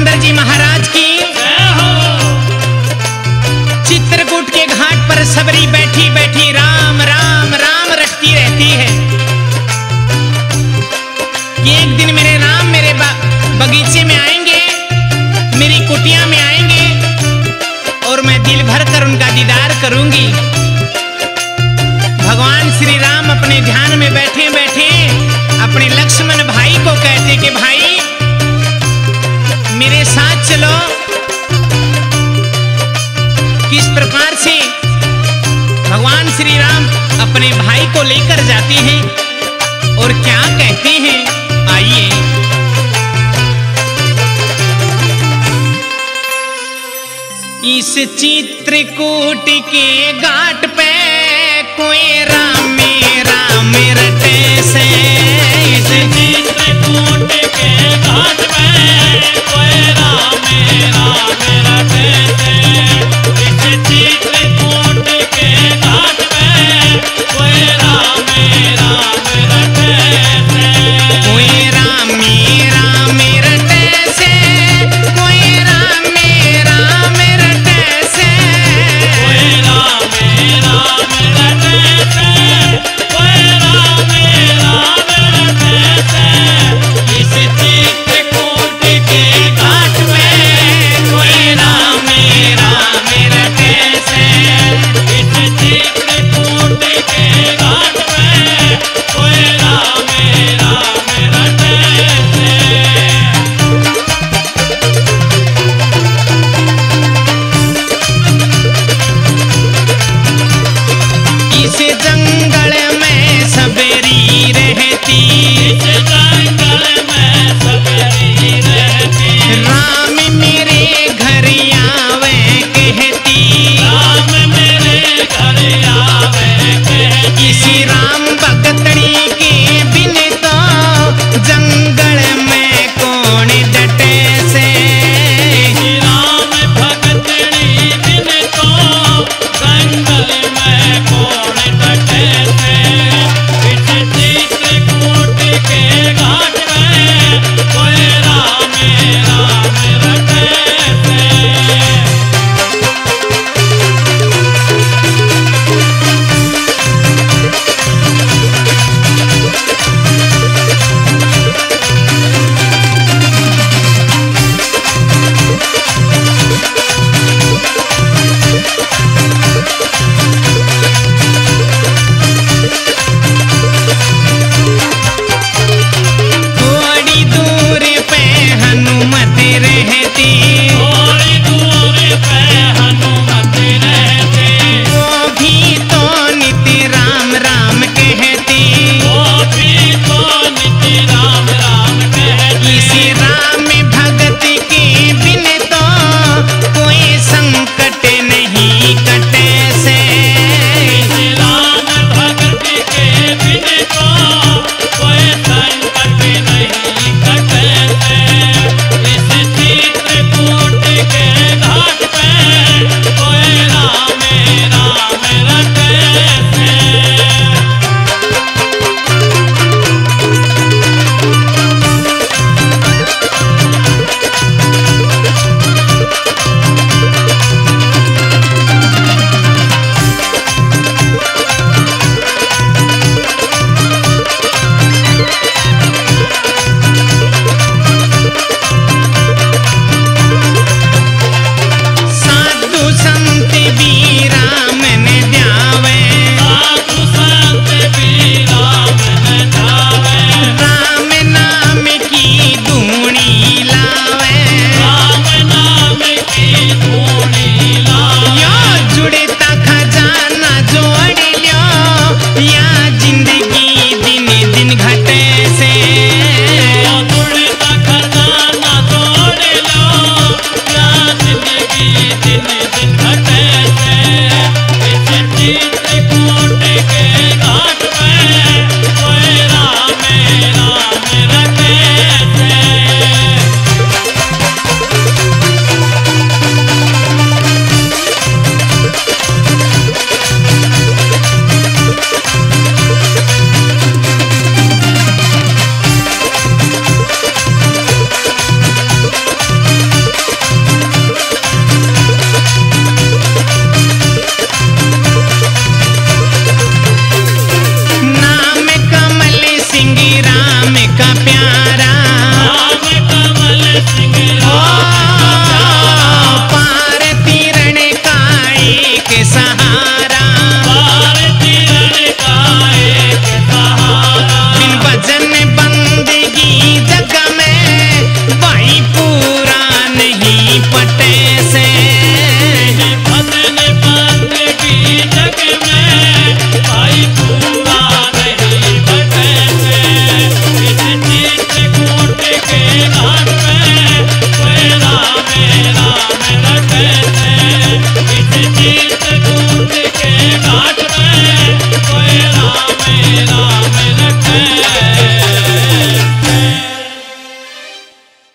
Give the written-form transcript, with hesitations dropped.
पुरंदर जी महाराज की। चित्रकूट के घाट पर सबरी बैठी बैठी राम राम राम रटती रहती है। एक दिन मेरे राम मेरे बगीचे में आएंगे, मेरी कुटिया में आएंगे और मैं दिल भर कर उनका दीदार करूंगी। भगवान श्री राम अपने ध्यान में बैठे बैठे अपने लक्ष्मण भाई को कहते कि भाई मेरे साथ चलो। किस प्रकार से भगवान श्री राम अपने भाई को लेकर जाते हैं और क्या कहते हैं, आइए। इस चित्रकूट के घाट पे कोई राम रटे से। इस चित्रकूट के घाट पे कोई राम रटे से। इस चित्रकूट के घाट पे कोई राम रटे से। कोई राम रटे से। कोई राम रटे से। कोई राम रटे से। कोई राम रटे से। इस चित्रकूट के घाट पे कोई राम रटे से। इस चित्रकूट के घाट पे कोई राम रटे से। इस जंगल